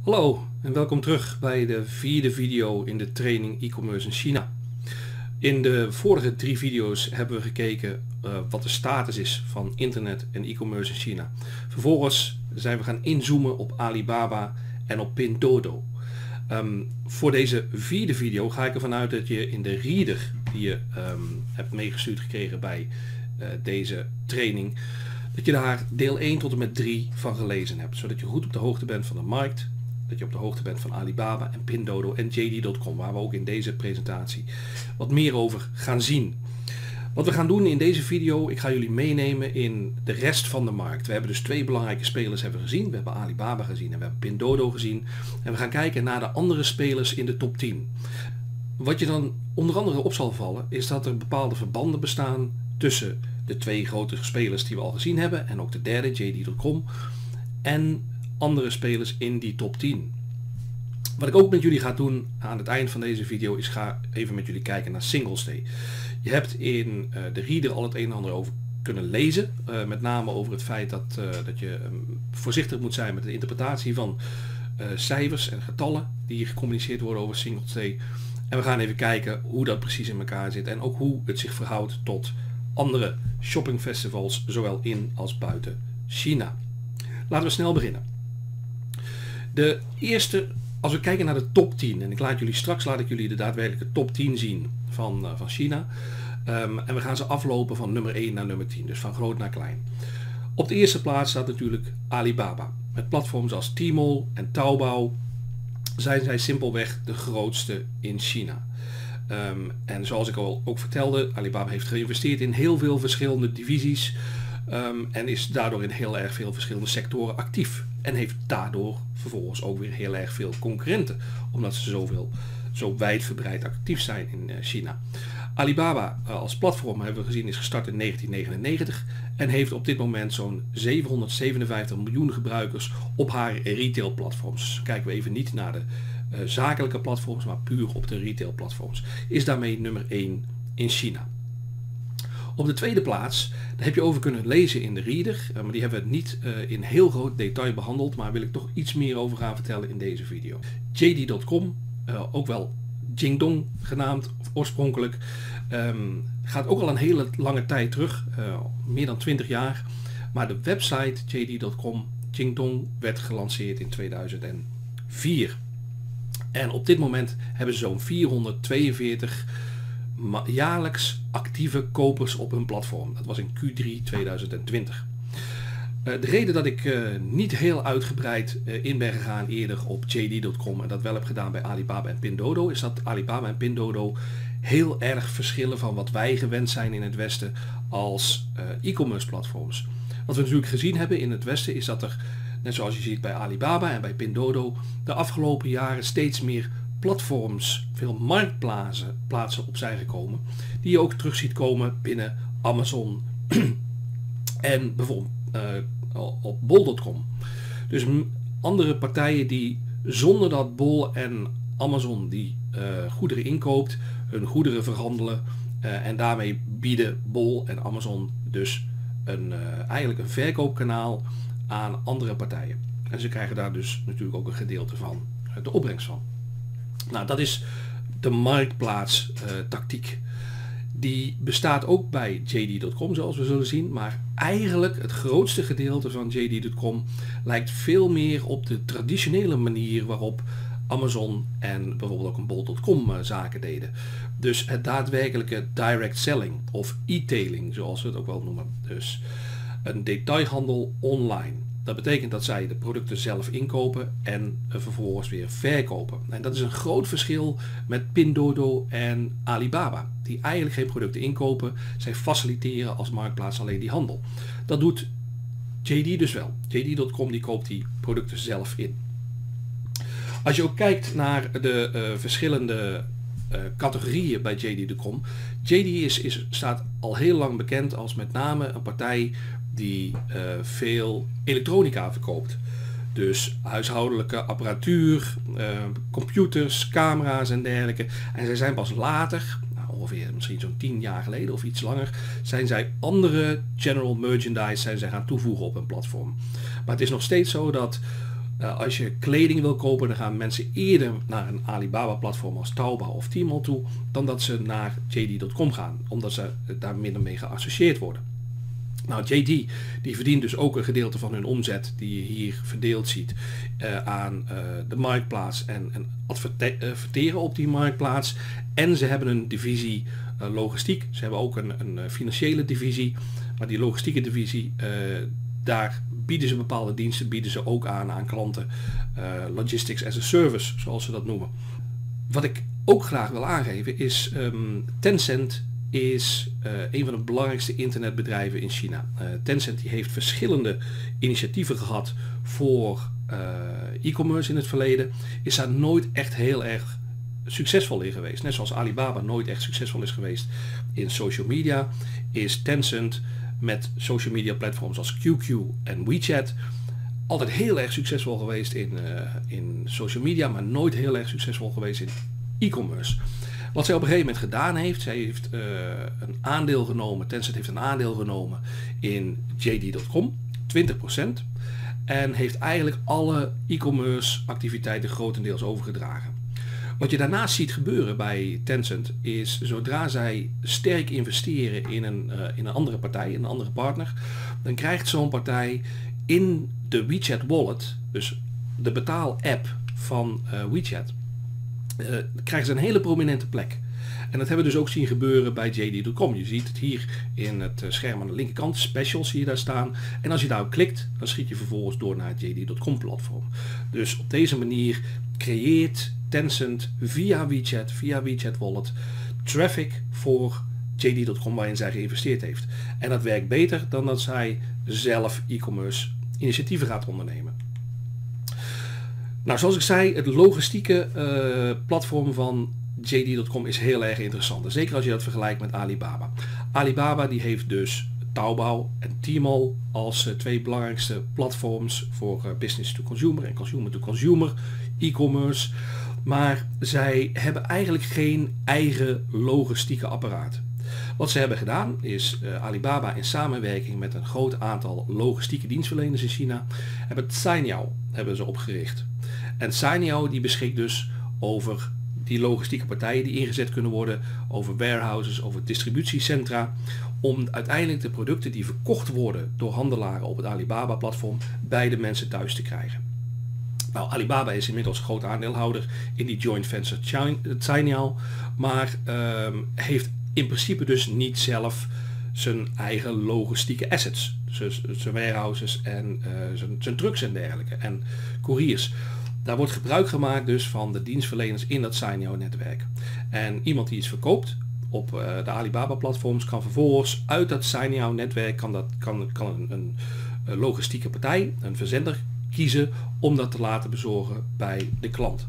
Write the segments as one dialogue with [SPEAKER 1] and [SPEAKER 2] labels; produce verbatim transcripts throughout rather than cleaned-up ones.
[SPEAKER 1] Hallo en welkom terug bij de vierde video in de training e-commerce in China. In de vorige drie video's hebben we gekeken uh, wat de status is van internet en e-commerce in China. Vervolgens zijn we gaan inzoomen op Alibaba en op Pinduoduo. Um, voor deze vierde video ga ik ervan uit dat je in de reader die je um, hebt meegestuurd gekregen bij uh, deze training, dat je daar deel één tot en met drie van gelezen hebt. Zodat je goed op de hoogte bent van de markt. Dat je op de hoogte bent van Alibaba en Pinduoduo en J D punt com, waar we ook in deze presentatie wat meer over gaan zien. Wat we gaan doen in deze video, ik ga jullie meenemen in de rest van de markt. We hebben dus twee belangrijke spelers hebben gezien. We hebben Alibaba gezien en we hebben Pinduoduo gezien. En we gaan kijken naar de andere spelers in de top tien. Wat je dan onder andere op zal vallen, is dat er bepaalde verbanden bestaan tussen de twee grote spelers die we al gezien hebben en ook de derde, J D punt com, en andere spelers in die top tien. Wat ik ook met jullie ga doen aan het eind van deze video is ga even met jullie kijken naar Singlestay. Je hebt in uh, de reader al het een en ander over kunnen lezen. Uh, met name over het feit dat, uh, dat je um, voorzichtig moet zijn met de interpretatie van uh, cijfers en getallen die hier gecommuniceerd worden over Singlestay. En we gaan even kijken hoe dat precies in elkaar zit en ook hoe het zich verhoudt tot andere shoppingfestivals, zowel in als buiten China. Laten we snel beginnen. De eerste, als we kijken naar de top tien, en ik laat jullie straks laat ik jullie de daadwerkelijke top tien zien van, uh, van China. Um, en we gaan ze aflopen van nummer één naar nummer tien, dus van groot naar klein. Op de eerste plaats staat natuurlijk Alibaba. Met platforms als Tmall en Taobao zijn zij simpelweg de grootste in China. Um, en zoals ik al ook vertelde, Alibaba heeft geïnvesteerd in heel veel verschillende divisies. Um, en is daardoor in heel erg veel verschillende sectoren actief. En heeft daardoor vervolgens ook weer heel erg veel concurrenten. Omdat ze zoveel, zo wijdverbreid actief zijn in uh, China. Alibaba uh, als platform hebben we gezien is gestart in negentien negenennegentig. En heeft op dit moment zo'n zevenhonderdzevenenvijftig miljoen gebruikers op haar retail platforms. Kijken we even niet naar de uh, zakelijke platforms, maar puur op de retail platforms. Is daarmee nummer één in China. Op de tweede plaats, daar heb je over kunnen lezen in de reader, maar die hebben we niet uh, in heel groot detail behandeld, maar wil ik toch iets meer over gaan vertellen in deze video. J D punt com, uh, ook wel Jingdong genaamd oorspronkelijk, um, gaat ook al een hele lange tijd terug, uh, meer dan twintig jaar, maar de website J D punt com, Jingdong, werd gelanceerd in tweeduizend vier. En op dit moment hebben ze zo'n vierhonderdtweeënveertig jaarlijks actieve kopers op hun platform. Dat was in Q drie tweeduizend twintig. Uh, de reden dat ik uh, niet heel uitgebreid uh, in ben gegaan eerder op J D punt com en dat wel heb gedaan bij Alibaba en Pinduoduo, is dat Alibaba en Pinduoduo heel erg verschillen van wat wij gewend zijn in het Westen als uh, e-commerce platforms. Wat we natuurlijk gezien hebben in het Westen is dat er, net zoals je ziet bij Alibaba en bij Pinduoduo, de afgelopen jaren steeds meer platforms, veel marktplaatsen plaatsen op zijn gekomen, die je ook terug ziet komen binnen Amazon en bijvoorbeeld uh, op bol punt com. Dus andere partijen die zonder dat Bol en Amazon die uh, goederen inkoopt, hun goederen verhandelen uh, en daarmee bieden Bol en Amazon dus een, uh, eigenlijk een verkoopkanaal aan andere partijen. En ze krijgen daar dus natuurlijk ook een gedeelte van uh, de opbrengst van. Nou, dat is de marktplaats uh, tactiek. Die bestaat ook bij J D punt com zoals we zullen zien, maar eigenlijk het grootste gedeelte van J D punt com lijkt veel meer op de traditionele manier waarop Amazon en bijvoorbeeld ook een bol punt com uh, zaken deden. Dus het daadwerkelijke direct selling of e-tailing zoals we het ook wel noemen. Dus een detailhandel online. Dat betekent dat zij de producten zelf inkopen en vervolgens weer verkopen. En dat is een groot verschil met Pinduoduo en Alibaba. Die eigenlijk geen producten inkopen. Zij faciliteren als marktplaats alleen die handel. Dat doet J D dus wel. J D punt com die koopt die producten zelf in. Als je ook kijkt naar de uh, verschillende uh, categorieën bij J D punt com. J D is, is, staat al heel lang bekend als met name een partij die uh, veel elektronica verkoopt. Dus huishoudelijke apparatuur, uh, computers, camera's en dergelijke. En zij zijn pas later, nou, ongeveer misschien zo'n tien jaar geleden of iets langer, zijn zij andere general merchandise zijn zij gaan toevoegen op hun platform. Maar het is nog steeds zo dat Uh, als je kleding wil kopen, dan gaan mensen eerder naar een Alibaba platform als Taobao of Tmall toe dan dat ze naar J D punt com gaan, omdat ze daar minder mee geassocieerd worden. Nou, J D die verdient dus ook een gedeelte van hun omzet die je hier verdeeld ziet uh, aan uh, de marktplaats en, en adverteren op die marktplaats. En ze hebben een divisie uh, logistiek. Ze hebben ook een, een financiële divisie, maar die logistieke divisie, uh, daar bieden ze bepaalde diensten, bieden ze ook aan aan klanten. Uh, logistics as a service, zoals ze dat noemen. Wat ik ook graag wil aangeven is um, Tencent is uh, een van de belangrijkste internetbedrijven in China. Uh, Tencent die heeft verschillende initiatieven gehad voor uh, e-commerce in het verleden. Is daar nooit echt heel erg succesvol in geweest. Net zoals Alibaba nooit echt succesvol is geweest in social media, is Tencent met social media platforms als Q Q en WeChat altijd heel erg succesvol geweest in, uh, in social media, maar nooit heel erg succesvol geweest in e-commerce. Wat zij op een gegeven moment gedaan heeft, zij heeft uh, een aandeel genomen, Tencent heeft een aandeel genomen in J D punt com, twintig procent, en heeft eigenlijk alle e-commerce activiteiten grotendeels overgedragen. Wat je daarnaast ziet gebeuren bij Tencent is, zodra zij sterk investeren in een, uh, in een andere partij, een andere partner, dan krijgt zo'n partij in de WeChat wallet, dus de betaal-app van uh, WeChat, uh, krijgen ze een hele prominente plek. En dat hebben we dus ook zien gebeuren bij J D punt com. Je ziet het hier in het scherm aan de linkerkant, specials zie je daar staan. En als je daarop klikt, dan schiet je vervolgens door naar het J D punt com platform. Dus op deze manier creëert Tencent via WeChat, via WeChat Wallet, traffic voor J D punt com waarin zij geïnvesteerd heeft. En dat werkt beter dan dat zij zelf e-commerce initiatieven gaat ondernemen. Nou, zoals ik zei, het logistieke uh, platform van J D punt com is heel erg interessant. Zeker als je dat vergelijkt met Alibaba. Alibaba die heeft dus Taobao en Tmall als uh, twee belangrijkste platforms voor uh, business to consumer en consumer to consumer e-commerce. Maar zij hebben eigenlijk geen eigen logistieke apparaat. Wat ze hebben gedaan is uh, Alibaba in samenwerking met een groot aantal logistieke dienstverleners in China hebben Cainiao hebben ze opgericht. En Cainiao die beschikt dus over die logistieke partijen die ingezet kunnen worden, over warehouses, over distributiecentra, om uiteindelijk de producten die verkocht worden door handelaren op het Alibaba platform bij de mensen thuis te krijgen. Nou, Alibaba is inmiddels groot aandeelhouder in die joint venture Cainiao, maar um, heeft in principe dus niet zelf zijn eigen logistieke assets, dus zijn warehouses en uh, zijn, zijn trucks en dergelijke en couriers. Daar wordt gebruik gemaakt dus van de dienstverleners in dat Cainiao netwerk. En iemand die iets verkoopt op uh, de Alibaba platforms kan vervolgens uit dat Cainiao netwerk kan, dat, kan, kan een, een, een logistieke partij, een verzender kiezen om dat te laten bezorgen bij de klant.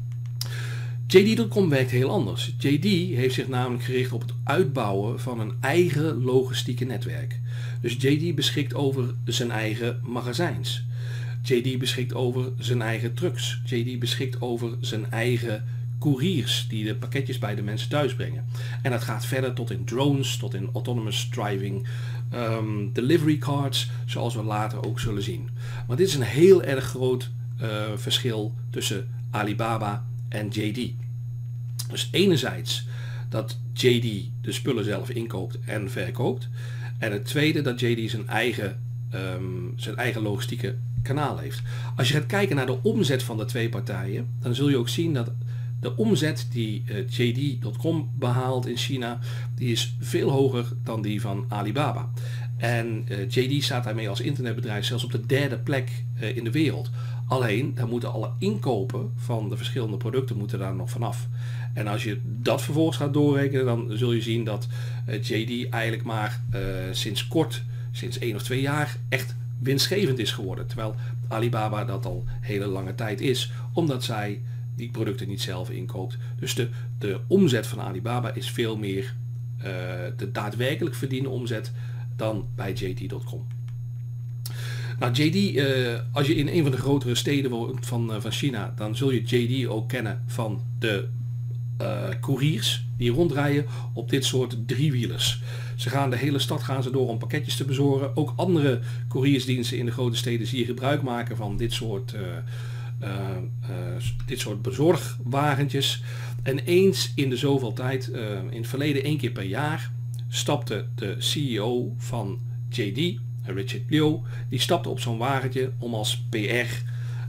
[SPEAKER 1] J D punt com werkt heel anders. J D heeft zich namelijk gericht op het uitbouwen van een eigen logistieke netwerk. Dus J D beschikt over zijn eigen magazijns. J D beschikt over zijn eigen trucks. J D beschikt over zijn eigen couriers die de pakketjes bij de mensen thuis brengen. En dat gaat verder tot in drones, tot in autonomous driving, um, delivery cards, zoals we later ook zullen zien. Maar dit is een heel erg groot uh, verschil tussen Alibaba en J D. Dus enerzijds dat J D de spullen zelf inkoopt en verkoopt. En het tweede dat J D zijn eigen, um, zijn eigen logistieke kanaal heeft. Als je gaat kijken naar de omzet van de twee partijen, dan zul je ook zien dat de omzet die uh, J D punt com behaalt in China, die is veel hoger dan die van Alibaba. En uh, J D staat daarmee als internetbedrijf zelfs op de derde plek uh, in de wereld. Alleen, daar moeten alle inkopen van de verschillende producten moeten daar nog vanaf. En als je dat vervolgens gaat doorrekenen, dan zul je zien dat uh, J D eigenlijk maar uh, sinds kort, sinds één of twee jaar, echt winstgevend is geworden. Terwijl Alibaba dat al hele lange tijd is, omdat zij die producten niet zelf inkoopt. Dus de, de omzet van Alibaba is veel meer uh, de daadwerkelijk verdiende omzet dan bij J D punt com. Nou, J D, uh, als je in een van de grotere steden woont van, uh, van China, dan zul je J D ook kennen van de uh, couriers die rondrijden op dit soort driewielers. Ze gaan de hele stad gaan ze door om pakketjes te bezorgen. Ook andere couriersdiensten in de grote steden zie je gebruik maken van dit soort, uh, uh, uh, dit soort bezorgwagentjes. En eens in de zoveel tijd, uh, in het verleden één keer per jaar, stapte de C E O van J D, Richard Liu, die stapte op zo'n wagentje om als P R,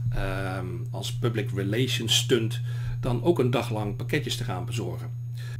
[SPEAKER 1] um, als public relations stunt, dan ook een dag lang pakketjes te gaan bezorgen.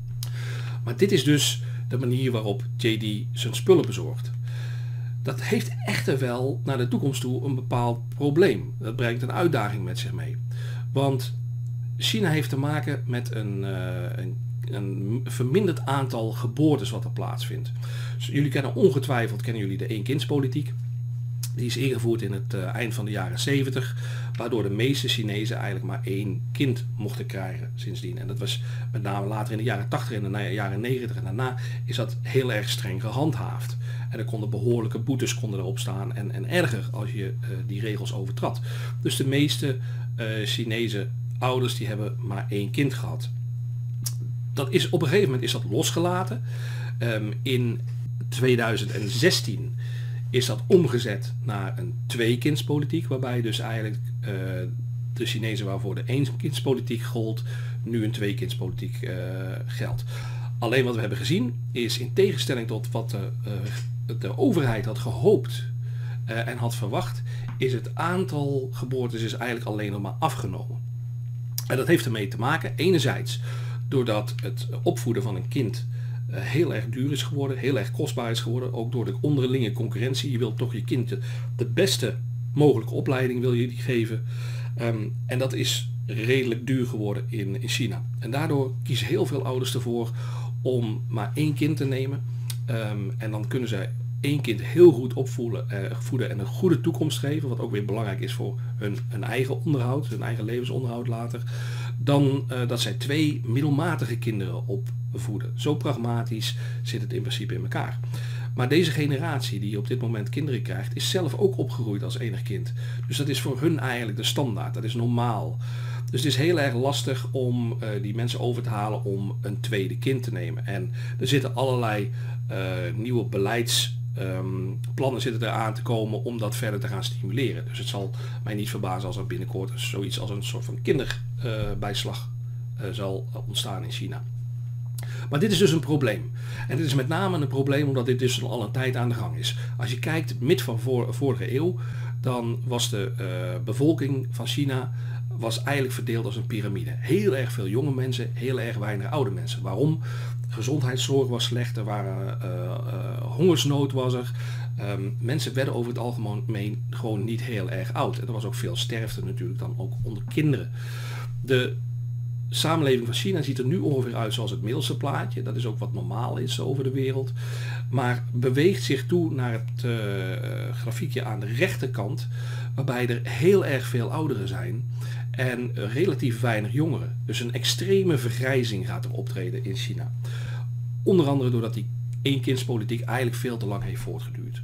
[SPEAKER 1] Maar dit is dus de manier waarop J D zijn spullen bezorgt. Dat heeft echter wel naar de toekomst toe een bepaald probleem. Dat brengt een uitdaging met zich mee. Want China heeft te maken met een, uh, een, een verminderd aantal geboortes wat er plaatsvindt. Dus jullie kennen ongetwijfeld kennen jullie de één-kindspolitiek. Die is ingevoerd in het uh, eind van de jaren zeventig, waardoor de meeste Chinezen eigenlijk maar één kind mochten krijgen sindsdien. En dat was met name later in de jaren tachtig en de jaren negentig en daarna is dat heel erg streng gehandhaafd. En er konden behoorlijke boetes konden erop staan en, en erger als je uh, die regels overtrad. Dus de meeste uh, Chinese ouders die hebben maar één kind gehad. Dat is, op een gegeven moment is dat losgelaten. Um, in tweeduizend zestien is dat omgezet naar een tweekindspolitiek, waarbij dus eigenlijk uh, de Chinezen waarvoor de éénkindspolitiek gold, nu een tweekindspolitiek uh, geldt. Alleen wat we hebben gezien is, in tegenstelling tot wat de, uh, de overheid had gehoopt uh, en had verwacht, is het aantal geboortes is eigenlijk alleen nog maar afgenomen. En dat heeft ermee te maken, enerzijds doordat het opvoeden van een kind uh, heel erg duur is geworden, heel erg kostbaar is geworden, ook door de onderlinge concurrentie. Je wilt toch je kind de, de beste mogelijke opleiding wil je die geven. Um, en dat is redelijk duur geworden in, in China. En daardoor kiezen heel veel ouders ervoor om maar één kind te nemen. Um, en dan kunnen zij één kind heel goed opvoeden uh, voeden en een goede toekomst geven, wat ook weer belangrijk is voor hun, hun eigen onderhoud, hun eigen levensonderhoud later, dan uh, dat zij twee middelmatige kinderen opvoeden. Zo pragmatisch zit het in principe in elkaar. Maar deze generatie die op dit moment kinderen krijgt, is zelf ook opgegroeid als enig kind. Dus dat is voor hun eigenlijk de standaard, dat is normaal. Dus het is heel erg lastig om uh, die mensen over te halen om een tweede kind te nemen. En er zitten allerlei uh, nieuwe beleids Um, plannen zitten er aan te komen om dat verder te gaan stimuleren. Dus het zal mij niet verbazen als er binnenkort zoiets als een soort van kinderbijslag uh, uh, zal ontstaan in China. Maar dit is dus een probleem. En dit is met name een probleem omdat dit dus al een tijd aan de gang is. Als je kijkt, mid van voor, vorige eeuw, dan was de uh, bevolking van China was eigenlijk verdeeld als een piramide. Heel erg veel jonge mensen, heel erg weinig oude mensen. Waarom? Gezondheidszorg was slecht, er waren uh, uh, hongersnood was er. Um, mensen werden over het algemeen gewoon niet heel erg oud. En er was ook veel sterfte natuurlijk dan ook onder kinderen. De samenleving van China ziet er nu ongeveer uit zoals het middelste plaatje. Dat is ook wat normaal is over de wereld. Maar beweegt zich toe naar het uh, grafiekje aan de rechterkant, waarbij er heel erg veel ouderen zijn en uh, relatief weinig jongeren. Dus een extreme vergrijzing gaat er optreden in China. Onder andere doordat die éénkindspolitiek eigenlijk veel te lang heeft voortgeduurd.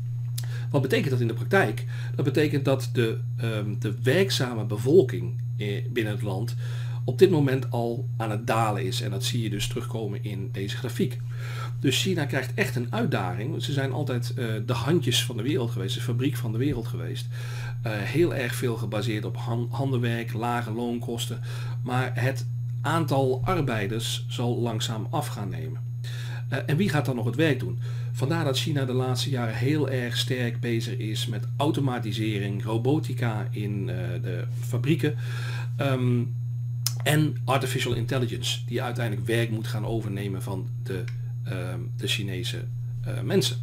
[SPEAKER 1] Wat betekent dat in de praktijk? Dat betekent dat de, um, de werkzame bevolking binnen het land op dit moment al aan het dalen is. En dat zie je dus terugkomen in deze grafiek. Dus China krijgt echt een uitdaging. Ze zijn altijd uh, de handjes van de wereld geweest, de fabriek van de wereld geweest. Uh, heel erg veel gebaseerd op han handenwerk, lage loonkosten. Maar het aantal arbeiders zal langzaam af gaan nemen. Uh, en wie gaat dan nog het werk doen? Vandaar dat China de laatste jaren heel erg sterk bezig is met automatisering, robotica in uh, de fabrieken. Um, en artificial intelligence, die uiteindelijk werk moet gaan overnemen van de, uh, de Chinese uh, mensen.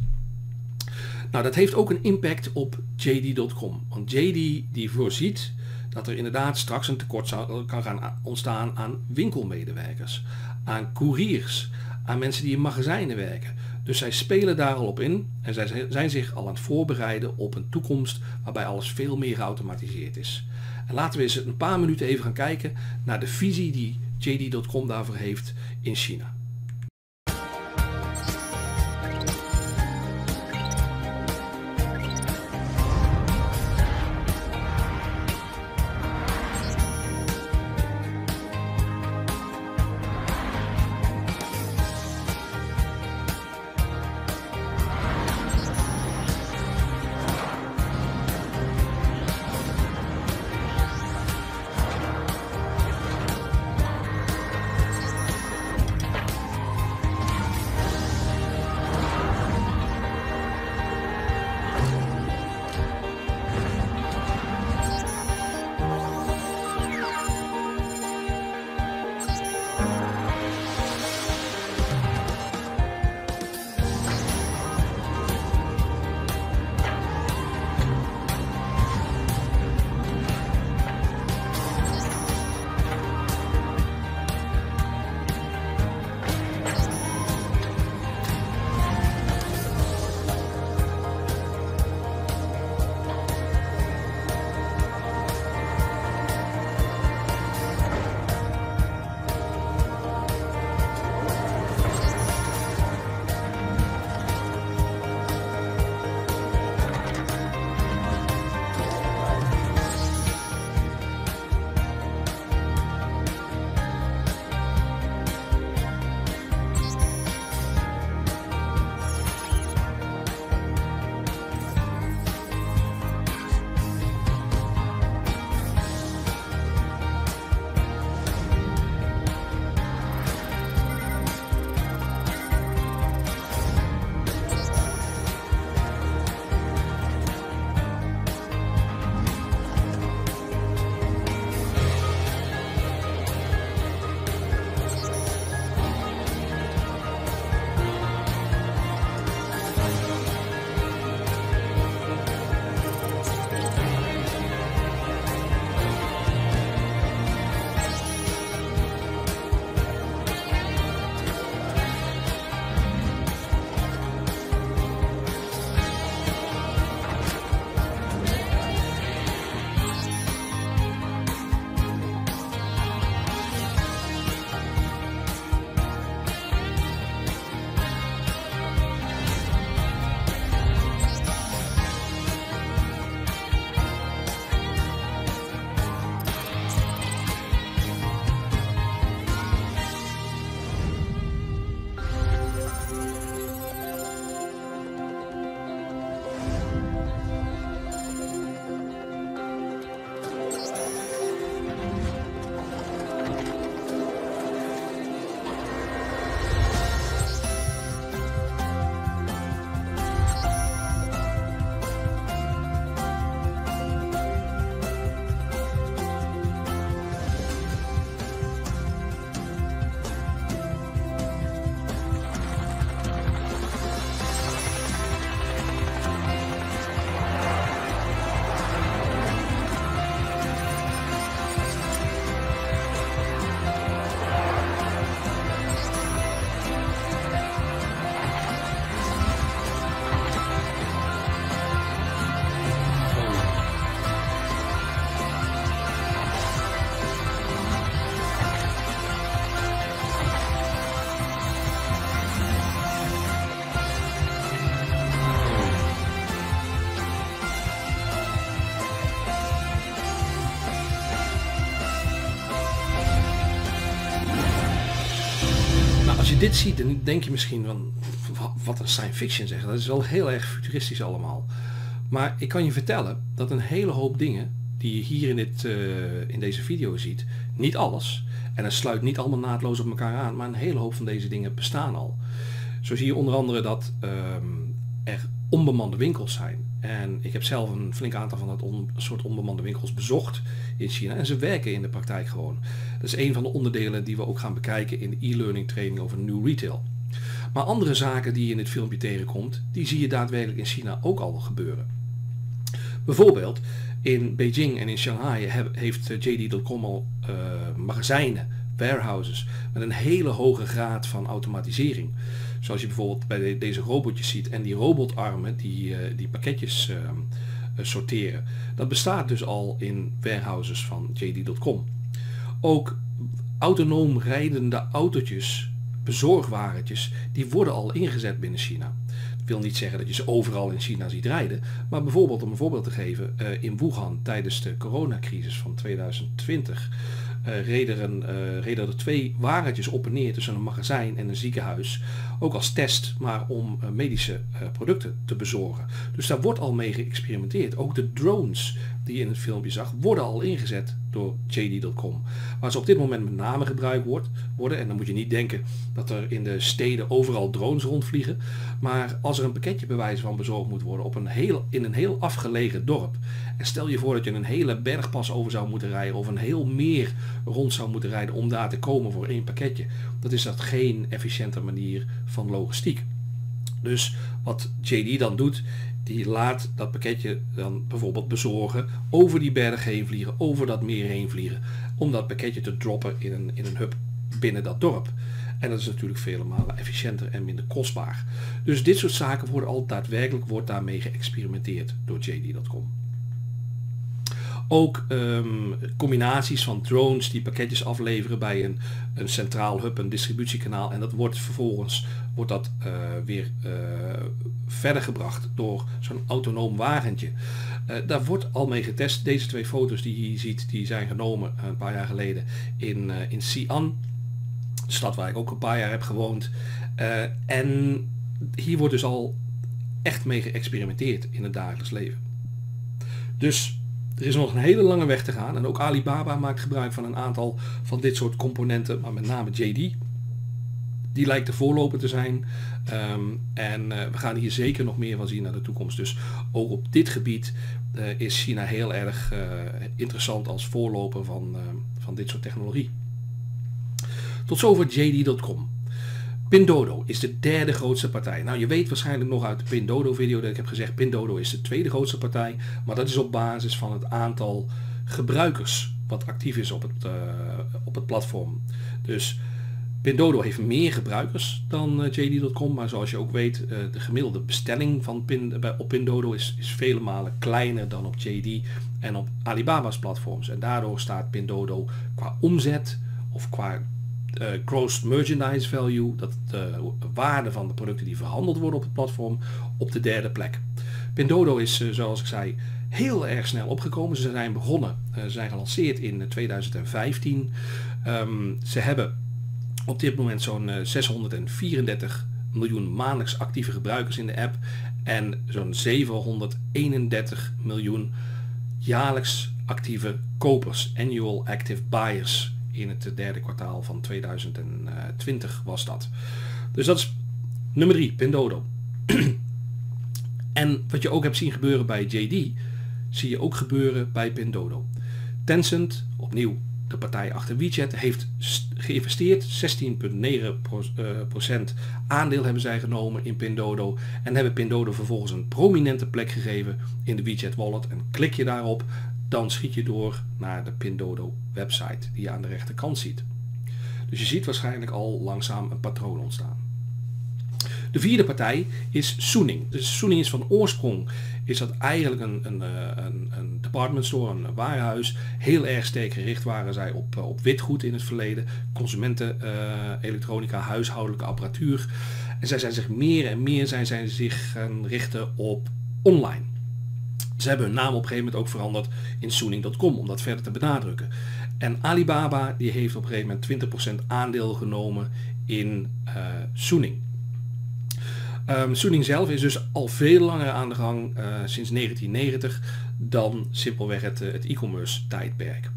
[SPEAKER 1] Nou, dat heeft ook een impact op J D punt com. Want J D die voorziet dat er inderdaad straks een tekort zou, kan gaan ontstaan aan winkelmedewerkers, aan couriers, aan mensen die in magazijnen werken. Dus zij spelen daar al op in en zij zijn zich al aan het voorbereiden op een toekomst waarbij alles veel meer geautomatiseerd is. En laten we eens een paar minuten even gaan kijken naar de visie die J D punt com daarvoor heeft in China. dit ziet, dan denk je misschien van, wat een science fiction zeg. Dat is wel heel erg futuristisch allemaal. Maar ik kan je vertellen dat een hele hoop dingen die je hier in, dit, uh, in deze video ziet, niet alles, en het sluit niet allemaal naadloos op elkaar aan, maar een hele hoop van deze dingen bestaan al. Zo zie je onder andere dat um, er onbemande winkels zijn. En ik heb zelf een flink aantal van dat on, soort onbemande winkels bezocht in China. En ze werken in de praktijk gewoon. Dat is een van de onderdelen die we ook gaan bekijken in de e-learning training over New Retail. Maar andere zaken die je in dit filmpje tegenkomt, die zie je daadwerkelijk in China ook al gebeuren. Bijvoorbeeld in Beijing en in Shanghai heeft J D punt com al uh, magazijnen, warehouses, met een hele hoge graad van automatisering. Zoals je bijvoorbeeld bij de, deze robotjes ziet en die robotarmen die, uh, die pakketjes uh, uh, sorteren. Dat bestaat dus al in warehouses van J D punt com. Ook autonoom rijdende autootjes, bezorgwagentjes, die worden al ingezet binnen China. Dat wil niet zeggen dat je ze overal in China ziet rijden, maar bijvoorbeeld om een voorbeeld te geven, uh, in Wuhan tijdens de coronacrisis van tweeduizend twintig uh, reden, er, uh, reden er twee wagentjes op en neer tussen een magazijn en een ziekenhuis, ook als test, maar om uh, medische uh, producten te bezorgen. Dus daar wordt al mee geëxperimenteerd. Ook de drones die je in het filmpje zag, worden al ingezet door J D punt com. Waar ze op dit moment met name gebruikt wordt, worden, en dan moet je niet denken dat er in de steden overal drones rondvliegen, maar als er een pakketje bij wijze van bezorgd moet worden op een heel, in een heel afgelegen dorp, en stel je voor dat je een hele bergpas over zou moeten rijden of een heel meer rond zou moeten rijden om daar te komen voor één pakketje, dat is dat geen efficiënte manier van logistiek. Dus wat J D dan doet, die laat dat pakketje dan bijvoorbeeld bezorgen, over die berg heen vliegen, over dat meer heen vliegen, om dat pakketje te droppen in een, in een hub binnen dat dorp. En dat is natuurlijk vele malen efficiënter en minder kostbaar. Dus dit soort zaken worden al daadwerkelijk wordt daarmee geëxperimenteerd door J D punt com. Ook um, combinaties van drones die pakketjes afleveren bij een, een centraal hub, een distributiekanaal, en dat wordt vervolgens wordt dat uh, weer uh, verder gebracht door zo'n autonoom wagentje. Uh, daar wordt al mee getest. Deze twee foto's die je hier ziet, die zijn genomen een paar jaar geleden in, uh, in Xi'an, de stad waar ik ook een paar jaar heb gewoond. Uh, en hier wordt dus al echt mee geëxperimenteerd in het dagelijks leven. Dus er is nog een hele lange weg te gaan en ook Alibaba maakt gebruik van een aantal van dit soort componenten, maar met name J D. Die lijkt de voorloper te zijn um, en uh, we gaan hier zeker nog meer van zien naar de toekomst. Dus ook op dit gebied uh, is China heel erg uh, interessant als voorloper van, uh, van dit soort technologie. Tot zover J D punt com. Pinduoduo is de derde grootste partij. Nou, je weet waarschijnlijk nog uit de Pinduoduo video dat ik heb gezegd, Pinduoduo is de tweede grootste partij, maar dat is op basis van het aantal gebruikers wat actief is op het, uh, op het platform. Dus Pinduoduo heeft meer gebruikers dan uh, J D punt com, maar zoals je ook weet, uh, de gemiddelde bestelling van Pin, uh, op Pinduoduo is, is vele malen kleiner dan op J D en op Alibaba's platforms. En daardoor staat Pinduoduo qua omzet of qua Uh, gross merchandise value, dat de waarde van de producten die verhandeld worden op het platform, op de derde plek. Pinduoduo is, uh, zoals ik zei, heel erg snel opgekomen. Ze zijn begonnen, uh, ze zijn gelanceerd in tweeduizend vijftien. Um, ze hebben op dit moment zo'n uh, zeshonderdvierendertig miljoen maandelijks actieve gebruikers in de app en zo'n zevenhonderdeenendertig miljoen jaarlijks actieve kopers, annual active buyers. In het derde kwartaal van tweeduizend twintig was dat. Dus dat is nummer drie, Pinduoduo. En wat je ook hebt zien gebeuren bij J D, zie je ook gebeuren bij Pinduoduo. Tencent, opnieuw de partij achter WeChat, heeft geïnvesteerd. zestien komma negen procent aandeel hebben zij genomen in Pinduoduo. En hebben Pinduoduo vervolgens een prominente plek gegeven in de WeChat wallet. En klik je daarop, dan schiet je door naar de Pinduoduo website die je aan de rechterkant ziet. Dus je ziet waarschijnlijk al langzaam een patroon ontstaan. De vierde partij is Suning. Dus Suning is van oorsprong is dat eigenlijk een, een, een, een department store, een warenhuis. Heel erg sterk gericht waren zij op, op witgoed in het verleden. Consumenten, uh, elektronica, huishoudelijke apparatuur. En zij zijn zich meer en meer zijn, zijn zich gaan richten op online. Ze hebben hun naam op een gegeven moment ook veranderd in Suning punt com om dat verder te benadrukken. En Alibaba die heeft op een gegeven moment twintig procent aandeel genomen in uh, Suning. Um, Suning zelf is dus al veel langer aan de gang, uh, sinds negentien negentig, dan simpelweg het, uh, het e-commerce tijdperk.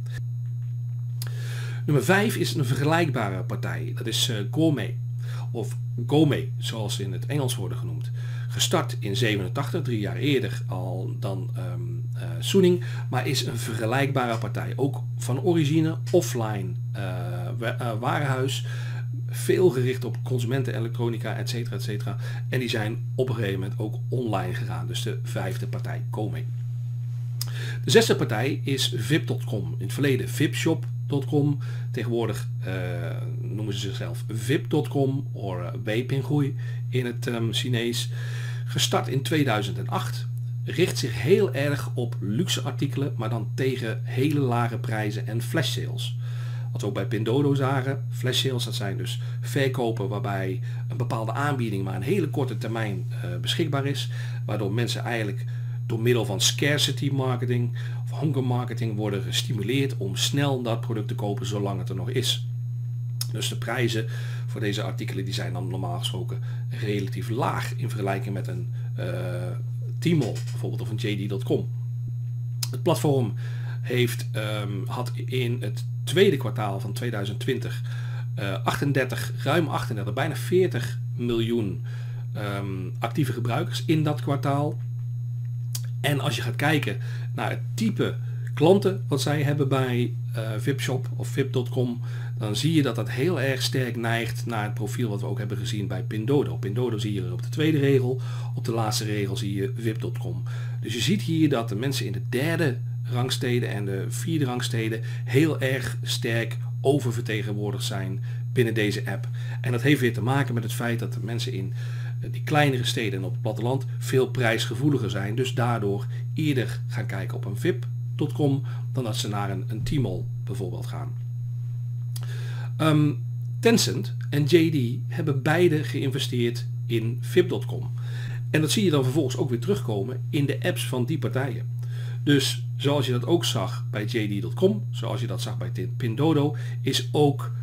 [SPEAKER 1] Nummer vijf is een vergelijkbare partij. Dat is uh, Gome, of Gome, zoals ze in het Engels worden genoemd. Gestart in zevenentachtig, drie jaar eerder al dan um, uh, Suning, maar is een vergelijkbare partij. Ook van origine offline uh, uh, warenhuis, veel gericht op consumenten, elektronica, et cetera, et cetera. En die zijn op een gegeven moment ook online gegaan. Dus de vijfde partij, Gome. De zesde partij is V I P punt com. In het verleden V I P shop punt com. Tegenwoordig uh, noemen ze zichzelf V I P punt com of uh, Weipinghui in het um, Chinees. Gestart in tweeduizend acht. Richt zich heel erg op luxe artikelen, maar dan tegen hele lage prijzen en flash sales. Wat we ook bij Pinduoduo zagen, flash sales, dat zijn dus verkopen waarbij een bepaalde aanbieding maar een hele korte termijn uh, beschikbaar is. Waardoor mensen eigenlijk door middel van scarcity marketing of hunger marketing worden gestimuleerd om snel dat product te kopen zolang het er nog is. Dus de prijzen voor deze artikelen die zijn dan normaal gesproken relatief laag in vergelijking met een uh, Tmall bijvoorbeeld of een J D punt com. Het platform heeft, um, had in het tweede kwartaal van tweeduizend twintig uh, achtendertig, ruim achtendertig, bijna veertig miljoen um, actieve gebruikers in dat kwartaal. En als je gaat kijken naar het type klanten wat zij hebben bij uh, V I P Shop of V I P punt com, dan zie je dat dat heel erg sterk neigt naar het profiel wat we ook hebben gezien bij Pinduoduo. Pinduoduo zie je op de tweede regel, op de laatste regel zie je V I P punt com. Dus je ziet hier dat de mensen in de derde rangsteden en de vierde rangsteden heel erg sterk oververtegenwoordigd zijn binnen deze app. En dat heeft weer te maken met het feit dat de mensen in die kleinere steden en op het platteland veel prijsgevoeliger zijn. Dus daardoor eerder gaan kijken op een V I P punt com dan dat ze naar een, een Tmall bijvoorbeeld gaan. Um, Tencent en J D hebben beide geïnvesteerd in V I P punt com. En dat zie je dan vervolgens ook weer terugkomen in de apps van die partijen. Dus zoals je dat ook zag bij J D punt com, zoals je dat zag bij Pinduoduo, is ook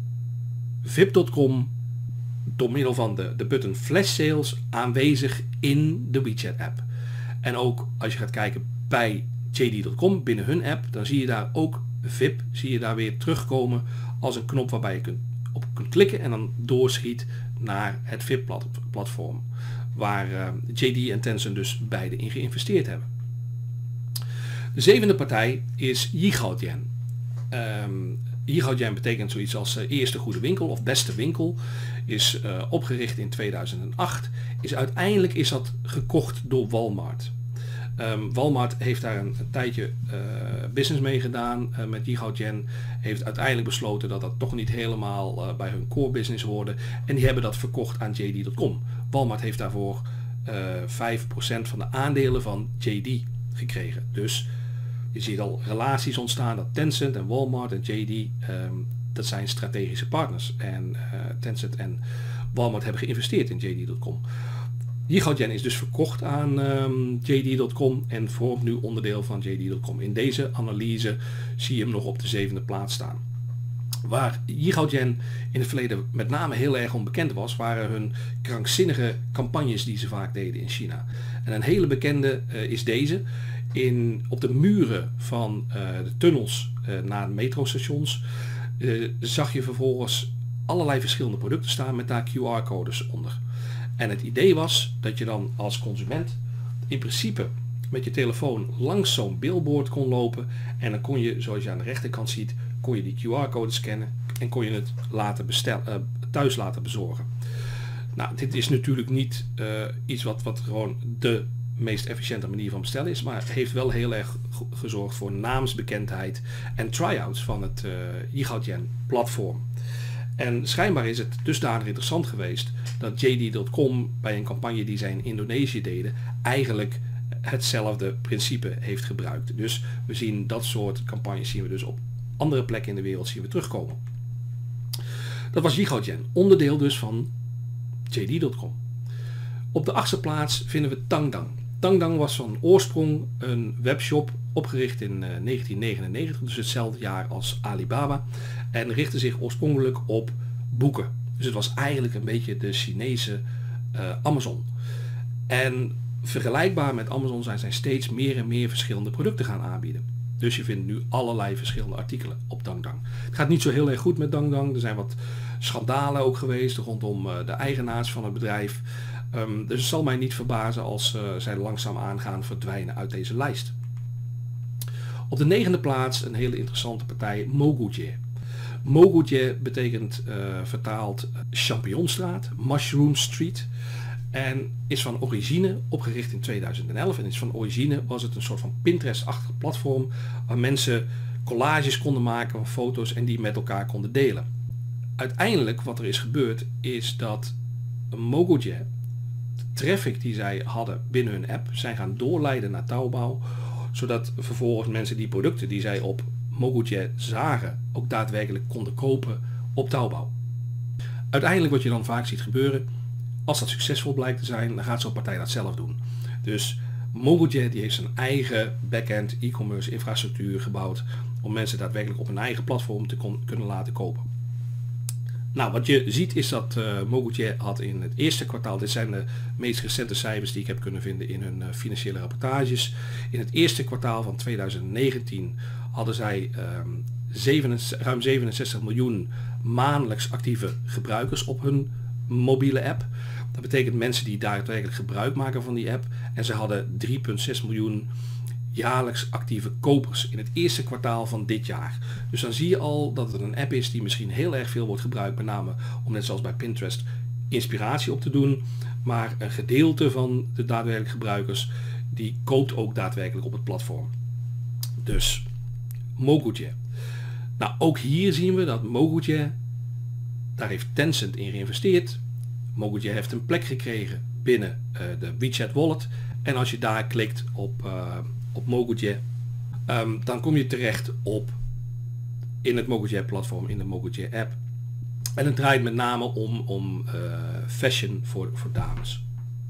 [SPEAKER 1] V I P punt com door middel van de, de button flash sales aanwezig in de WeChat app. En ook als je gaat kijken bij J D punt com binnen hun app, dan zie je daar ook V I P, zie je daar weer terugkomen als een knop waarbij je kunt, op kunt klikken en dan doorschiet naar het V I P platform. Waar uh, J D en Tencent dus beide in geïnvesteerd hebben. De zevende partij is Yihaodian. Um, Yihaodian betekent zoiets als uh, eerste goede winkel of beste winkel. Is uh, opgericht in tweeduizend acht. Is uiteindelijk is dat gekocht door Walmart. Um, Walmart heeft daar een, een tijdje uh, business mee gedaan uh, met Yihaodian. Heeft uiteindelijk besloten dat dat toch niet helemaal uh, bij hun core business hoorde. En die hebben dat verkocht aan J D punt com. Walmart heeft daarvoor uh, vijf procent van de aandelen van J D gekregen. Dus je ziet al relaties ontstaan dat Tencent en Walmart en J D, um, dat zijn strategische partners. En uh, Tencent en Walmart hebben geïnvesteerd in J D punt com. Yihaodian is dus verkocht aan um, J D punt com en vormt nu onderdeel van J D punt com. In deze analyse zie je hem nog op de zevende plaats staan. Waar Yihaodian in het verleden met name heel erg onbekend was, waren hun krankzinnige campagnes die ze vaak deden in China. En een hele bekende uh, is deze. In, op de muren van uh, de tunnels uh, naar metrostations uh, zag je vervolgens allerlei verschillende producten staan met daar Q R-codes onder. En het idee was dat je dan als consument in principe met je telefoon langs zo'n billboard kon lopen en dan kon je, zoals je aan de rechterkant ziet, kon je die Q R-code scannen en kon je het laten bestellen, uh, thuis laten bezorgen. Nou, dit is natuurlijk niet uh, iets wat, wat gewoon de meest efficiënte manier van bestellen is, maar heeft wel heel erg gezorgd voor naamsbekendheid en try-outs van het uh, Yihaodian platform. En schijnbaar is het dusdanig interessant geweest dat J D punt com bij een campagne die zij in Indonesië deden eigenlijk hetzelfde principe heeft gebruikt. Dus we zien dat soort campagnes zien we dus op andere plekken in de wereld zien we terugkomen. Dat was Yihaodian, onderdeel dus van J D punt com. Op de achtste plaats vinden we Tangdang. Tangdang was van oorsprong een webshop opgericht in uh, negentien negenennegentig, dus hetzelfde jaar als Alibaba. En richtte zich oorspronkelijk op boeken. Dus het was eigenlijk een beetje de Chinese uh, Amazon. En vergelijkbaar met Amazon zijn zij steeds meer en meer verschillende producten gaan aanbieden. Dus je vindt nu allerlei verschillende artikelen op Dangdang. Het gaat niet zo heel erg goed met Dangdang. Er zijn wat schandalen ook geweest rondom uh, de eigenaars van het bedrijf. Um, dus het zal mij niet verbazen als uh, zij langzaamaan gaan verdwijnen uit deze lijst. Op de negende plaats een hele interessante partij, Mogujie. Mogujie betekent uh, vertaald champignonstraat, Mushroom Street. En is van origine opgericht in tweeduizend elf. En is van origine was het een soort van Pinterest-achtig platform waar mensen collages konden maken van foto's en die met elkaar konden delen. Uiteindelijk wat er is gebeurd is dat Mogujie de traffic die zij hadden binnen hun app zijn gaan doorleiden naar Taobao, zodat vervolgens mensen die producten die zij op Mogujie zagen ook daadwerkelijk konden kopen op Taobao. Uiteindelijk wat je dan vaak ziet gebeuren, als dat succesvol blijkt te zijn, dan gaat zo'n partij dat zelf doen. Dus Mogujie die heeft zijn eigen back-end e-commerce infrastructuur gebouwd om mensen daadwerkelijk op hun eigen platform te kon, kunnen laten kopen. Nou, wat je ziet is dat uh, Mogujie had in het eerste kwartaal, dit zijn de meest recente cijfers die ik heb kunnen vinden in hun uh, financiële rapportages. In het eerste kwartaal van tweeduizend negentien hadden zij um, zeven, ruim zevenenzestig miljoen maandelijks actieve gebruikers op hun mobiele app. Dat betekent mensen die daadwerkelijk gebruik maken van die app. En ze hadden drie komma zes miljoen jaarlijks actieve kopers in het eerste kwartaal van dit jaar. Dus dan zie je al dat het een app is die misschien heel erg veel wordt gebruikt, met name om net zoals bij Pinterest inspiratie op te doen. Maar een gedeelte van de daadwerkelijke gebruikers die koopt ook daadwerkelijk op het platform. Dus Mogujie. Nou, ook hier zien we dat Mogujie, daar heeft Tencent in geïnvesteerd. Mogujie heeft een plek gekregen binnen uh, de WeChat Wallet. En als je daar klikt op, uh, op Mogujie, um, dan kom je terecht op in het Mogujie platform, in de Mogujie app. En het draait met name om, om uh, fashion voor, voor dames.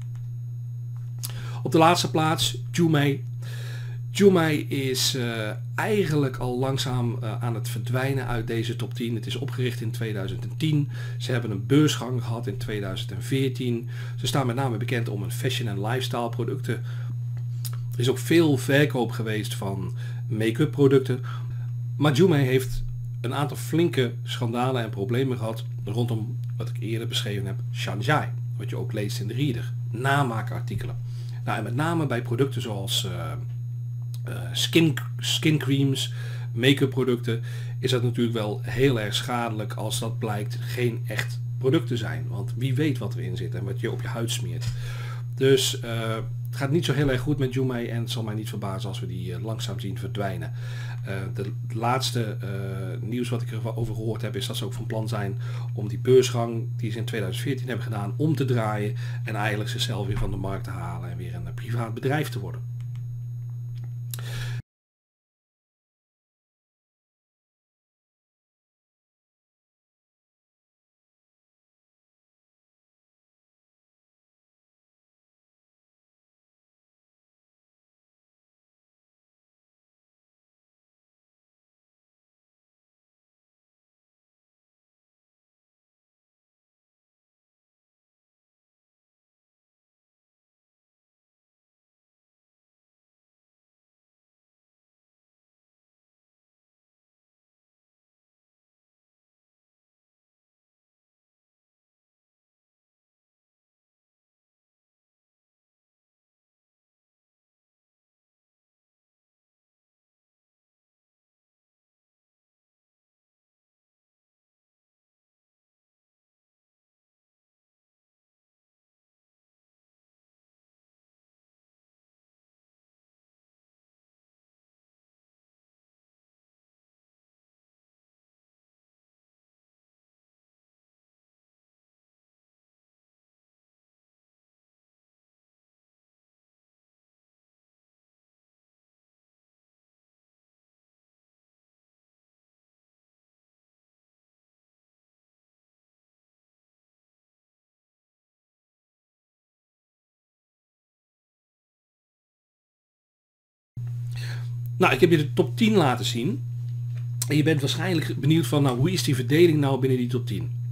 [SPEAKER 1] Op de laatste plaats, Jumei. Jumei is uh, eigenlijk al langzaam uh, aan het verdwijnen uit deze top tien. Het is opgericht in tweeduizend tien. Ze hebben een beursgang gehad in tweeduizend veertien. Ze staan met name bekend om hun fashion en lifestyle producten. Er is ook veel verkoop geweest van make-up producten. Maar Jumei heeft een aantal flinke schandalen en problemen gehad rondom wat ik eerder beschreven heb, Shanzhai. Wat je ook leest in de Reader. Namaakartikelen. Nou, en met name bij producten zoals Uh, Uh, skin, skin creams, make-up producten, is dat natuurlijk wel heel erg schadelijk als dat blijkt geen echt product te zijn. Want wie weet wat erin zit en wat je op je huid smeert. Dus uh, het gaat niet zo heel erg goed met Jumei en het zal mij niet verbazen als we die uh, langzaam zien verdwijnen. Uh, de laatste uh, nieuws wat ik erover gehoord heb is dat ze ook van plan zijn om die beursgang die ze in tweeduizend veertien hebben gedaan om te draaien en eigenlijk zichzelf weer van de markt te halen en weer een uh, privaat bedrijf te worden. Nou, ik heb je de top tien laten zien. En je bent waarschijnlijk benieuwd van, nou, hoe is die verdeling nou binnen die top tien?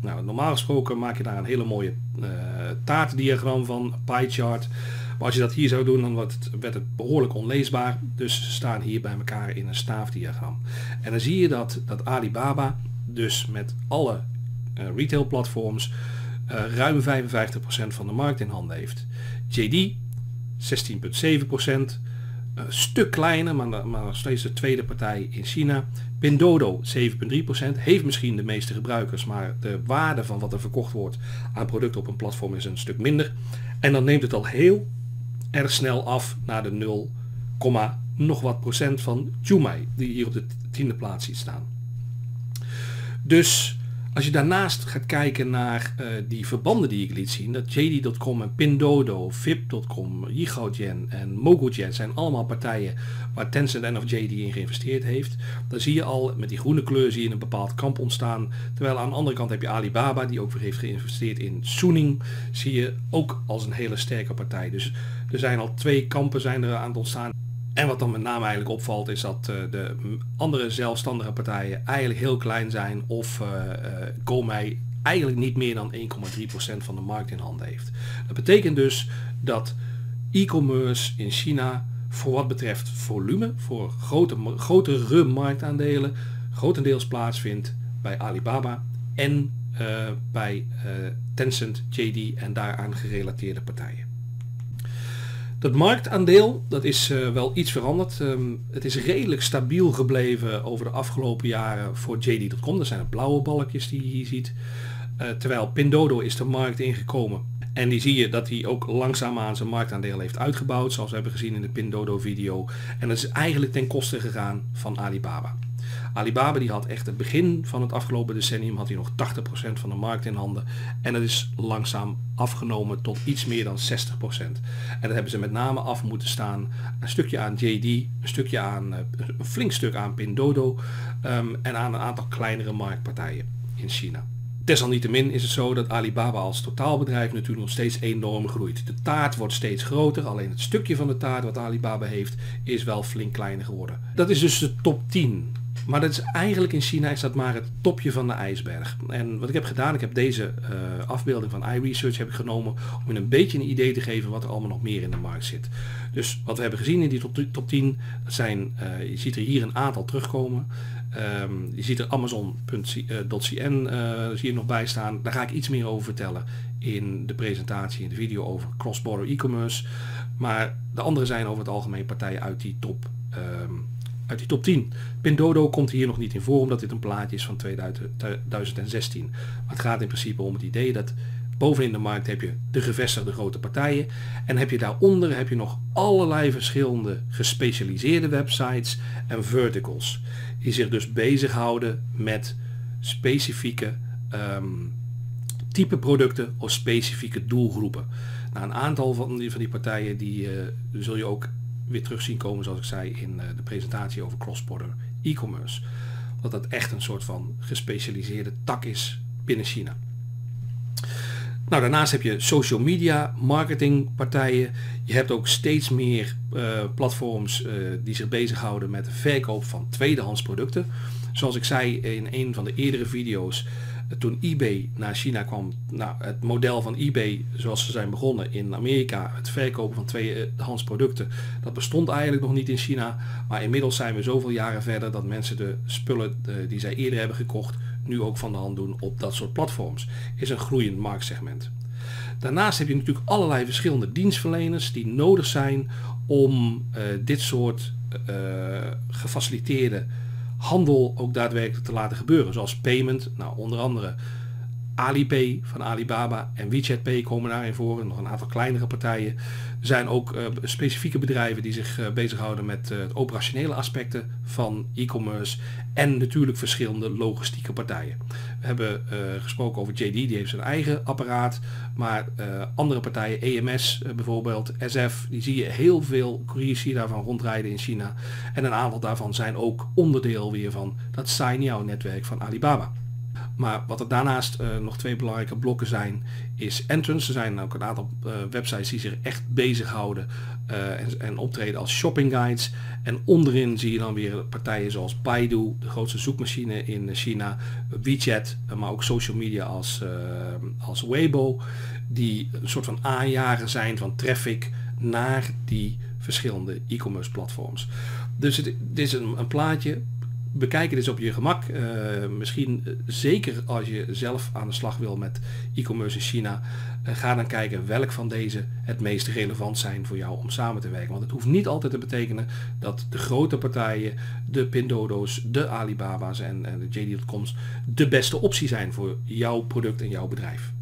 [SPEAKER 1] Nou, normaal gesproken maak je daar een hele mooie uh, taartdiagram van, pie chart. Maar als je dat hier zou doen, dan wordt het, werd het behoorlijk onleesbaar. Dus ze staan hier bij elkaar in een staafdiagram. En dan zie je dat, dat Alibaba dus met alle uh, retail platforms uh, ruim vijfenvijftig procent van de markt in handen heeft. J D zestien komma zeven procent. Een stuk kleiner, maar, maar nog steeds de tweede partij in China. Pinduoduo zeven komma drie procent, heeft misschien de meeste gebruikers, maar de waarde van wat er verkocht wordt aan producten op een platform is een stuk minder. En dan neemt het al heel erg snel af naar de nul, nog wat procent van Zhumei, die hier op de tiende plaats ziet staan. Dus als je daarnaast gaat kijken naar uh, die verbanden die ik liet zien, dat J D punt com en Pinduoduo, Vip punt com, Yihaodian en Mogujian zijn allemaal partijen waar Tencent en of J D in geïnvesteerd heeft. Dan zie je al met die groene kleur zie je een bepaald kamp ontstaan. Terwijl aan de andere kant heb je Alibaba die ook weer heeft geïnvesteerd in Suning. Zie je ook als een hele sterke partij. Dus er zijn al twee kampen zijn er aan het ontstaan. En wat dan met name eigenlijk opvalt is dat uh, de andere zelfstandige partijen eigenlijk heel klein zijn of uh, uh, Gomei eigenlijk niet meer dan één komma drie procent van de markt in handen heeft. Dat betekent dus dat e-commerce in China voor wat betreft volume, voor grote, grotere marktaandelen, grotendeels plaatsvindt bij Alibaba en uh, bij uh, Tencent, J D en daaraan gerelateerde partijen. Dat marktaandeel, dat is uh, wel iets veranderd. Um, het is redelijk stabiel gebleven over de afgelopen jaren voor J D punt com. Dat zijn de blauwe balkjes die je hier ziet. Uh, terwijl Pinduoduo is de markt ingekomen. En die zie je dat hij ook langzaamaan zijn marktaandeel heeft uitgebouwd. Zoals we hebben gezien in de Pinduoduo video. En dat is eigenlijk ten koste gegaan van Alibaba. Alibaba die had echt het begin van het afgelopen decennium had hij nog tachtig procent van de markt in handen. En dat is langzaam afgenomen tot iets meer dan zestig procent. En dat hebben ze met name af moeten staan. Een stukje aan J D, een stukje aan, een flink stuk aan Pinduoduo um, en aan een aantal kleinere marktpartijen in China. Desalniettemin is het zo dat Alibaba als totaalbedrijf natuurlijk nog steeds enorm groeit. De taart wordt steeds groter, alleen het stukje van de taart wat Alibaba heeft is wel flink kleiner geworden. Dat is dus de top tien. Maar dat is eigenlijk in China is dat maar het topje van de ijsberg. En wat ik heb gedaan, ik heb deze uh, afbeelding van iResearch heb ik genomen om je een beetje een idee te geven wat er allemaal nog meer in de markt zit. Dus wat we hebben gezien in die top, top tien, dat zijn, uh, je ziet er hier een aantal terugkomen. Um, je ziet er Amazon punt c n uh, zie je nog bij staan. Daar ga ik iets meer over vertellen in de presentatie, in de video over cross-border e-commerce. Maar de andere zijn over het algemeen partijen uit die top um, uit die top tien. Pinduoduo komt hier nog niet in voor, omdat dit een plaatje is van tweeduizend zestien. Maar het gaat in principe om het idee dat bovenin de markt heb je de gevestigde grote partijen. En heb je daaronder heb je nog allerlei verschillende gespecialiseerde websites en verticals. Die zich dus bezighouden met specifieke um, type producten of specifieke doelgroepen. Nou, een aantal van die, van die partijen die uh, zul je ook weer terug zien komen, zoals ik zei in uh, de presentatie over cross-border e-commerce. Dat dat echt een soort van gespecialiseerde tak is binnen China. Nou, daarnaast heb je social media, marketingpartijen. Je hebt ook steeds meer uh, platforms uh, die zich bezighouden met de verkoop van tweedehands producten. Zoals ik zei in een van de eerdere video's, uh, toen eBay naar China kwam, nou, het model van eBay zoals ze zijn begonnen in Amerika, het verkopen van tweedehands producten, dat bestond eigenlijk nog niet in China. Maar inmiddels zijn we zoveel jaren verder dat mensen de spullen uh, die zij eerder hebben gekocht, nu ook van de hand doen op dat soort platforms. Is een groeiend marktsegment. Daarnaast heb je natuurlijk allerlei verschillende dienstverleners die nodig zijn om uh, dit soort uh, gefaciliteerde handel ook daadwerkelijk te laten gebeuren. Zoals payment, nou onder andere Alipay van Alibaba en WeChat Pay komen daarin voor. En nog een aantal kleinere partijen. Er zijn ook uh, specifieke bedrijven die zich uh, bezighouden met uh, het operationele aspecten van e-commerce. En natuurlijk verschillende logistieke partijen. We hebben uh, gesproken over J D, die heeft zijn eigen apparaat. Maar uh, andere partijen, E M S uh, bijvoorbeeld, S F, die zie je heel veel couriers zie je daarvan rondrijden in China. En een aantal daarvan zijn ook onderdeel weer van dat Cainiao netwerk van Alibaba. Maar wat er daarnaast uh, nog twee belangrijke blokken zijn, is entrance. Er zijn ook een aantal uh, websites die zich echt bezighouden uh, en, en optreden als shopping guides. En onderin zie je dan weer partijen zoals Baidu, de grootste zoekmachine in China, WeChat, maar ook social media als, uh, als Weibo, die een soort van aanjager zijn van traffic naar die verschillende e-commerce platforms. Dus het, dit is een, een plaatje. Bekijk het eens op je gemak. Uh, misschien uh, zeker als je zelf aan de slag wil met e-commerce in China. Uh, ga dan kijken welk van deze het meest relevant zijn voor jou om samen te werken. Want het hoeft niet altijd te betekenen dat de grote partijen, de Pindodo's, de Alibaba's en, en de J D dot coms de beste optie zijn voor jouw product en jouw bedrijf.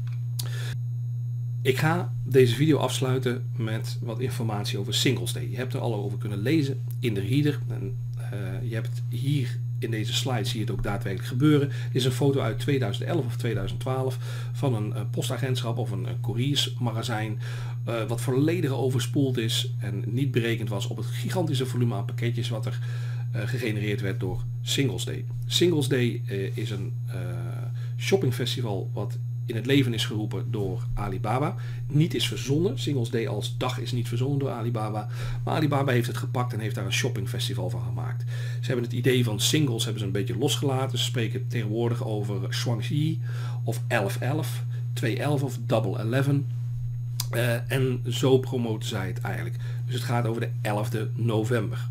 [SPEAKER 1] Ik ga deze video afsluiten met wat informatie over Singles Day. Je hebt er al over kunnen lezen in de reader. En, uh, je hebt hier in deze slide zie je het ook daadwerkelijk gebeuren. Dit is een foto uit tweeduizend elf of tweeduizend twaalf van een uh, postagentschap of een uh, couriersmagazijn uh, wat volledig overspoeld is en niet berekend was op het gigantische volume aan pakketjes wat er uh, gegenereerd werd door Singles Day. Singles Day uh, is een uh, shoppingfestival wat in het leven is geroepen door Alibaba. Niet is verzonnen. Singles Day als dag is niet verzonnen door Alibaba. Maar Alibaba heeft het gepakt en heeft daar een shoppingfestival van gemaakt. Ze hebben het idee van singles hebben ze een beetje losgelaten. Ze spreken tegenwoordig over Shuangxi of elf elf, twee elf of double eleven. Uh, en zo promoten zij het eigenlijk. Dus het gaat over de elfde november.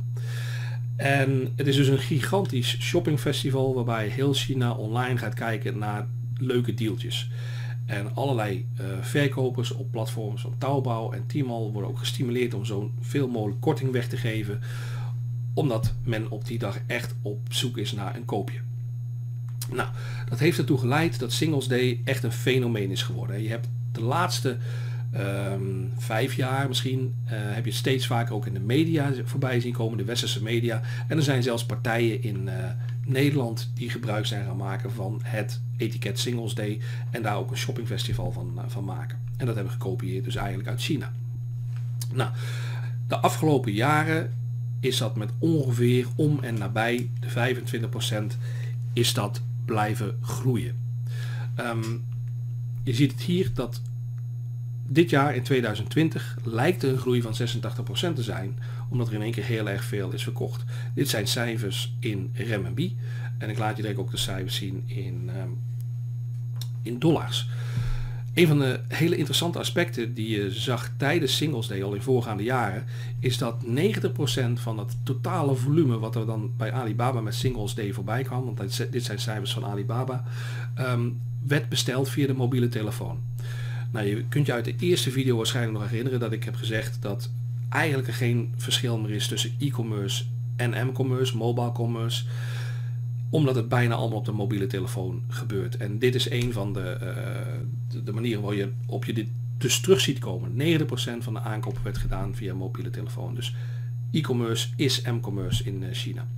[SPEAKER 1] En het is dus een gigantisch shoppingfestival waarbij heel China online gaat kijken naar leuke deeltjes. En allerlei uh, verkopers op platforms van Taobao en Tmall worden ook gestimuleerd om zo veel mogelijk korting weg te geven, omdat men op die dag echt op zoek is naar een koopje. Nou, dat heeft ertoe geleid dat Singles Day echt een fenomeen is geworden. Je hebt de laatste um, vijf jaar misschien, uh, heb je het steeds vaker ook in de media voorbij zien komen, de westerse media. En er zijn zelfs partijen in uh, Nederland die gebruik zijn gaan maken van het etiket Singles Day en daar ook een shoppingfestival van, uh, van maken. En dat hebben we gekopieerd dus eigenlijk uit China. Nou, de afgelopen jaren is dat met ongeveer om en nabij de vijfentwintig procent is dat blijven groeien. Um, je ziet het hier dat dit jaar in tweeduizend twintig lijkt er een groei van zesentachtig procent te zijn, omdat er in één keer heel erg veel is verkocht. Dit zijn cijfers in renminbi en ik laat je direct ook de cijfers zien in, um, in dollars. Een van de hele interessante aspecten die je zag tijdens Singles Day al in voorgaande jaren, is dat negentig procent van het totale volume wat er dan bij Alibaba met Singles Day voorbij kwam, want dit zijn cijfers van Alibaba, um, werd besteld via de mobiele telefoon. Nou, je kunt je uit de eerste video waarschijnlijk nog herinneren dat ik heb gezegd dat eigenlijk er geen verschil meer is tussen e-commerce en m-commerce, mobile commerce, omdat het bijna allemaal op de mobiele telefoon gebeurt. En dit is een van de, uh, de, de manieren waar je op je dit dus terug ziet komen. negentig procent van de aankopen werd gedaan via mobiele telefoon. Dus e-commerce is m-commerce in uh, China.